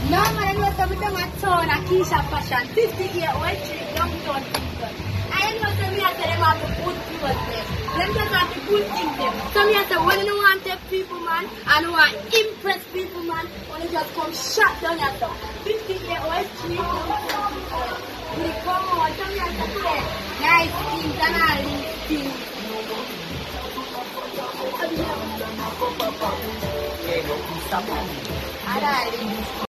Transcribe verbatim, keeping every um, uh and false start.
No, man, I know something at town, a Keisha fashion, fifty-eight-old street, downtown people. I know some here say them have the good clothes there. Them just have the good things there. Some here say when you want to take people, man, and you want to impress people, man, when you just come shut down your door. fifty-eight-old street, downtown people. We come on, some here say play nice things and all these things. I don't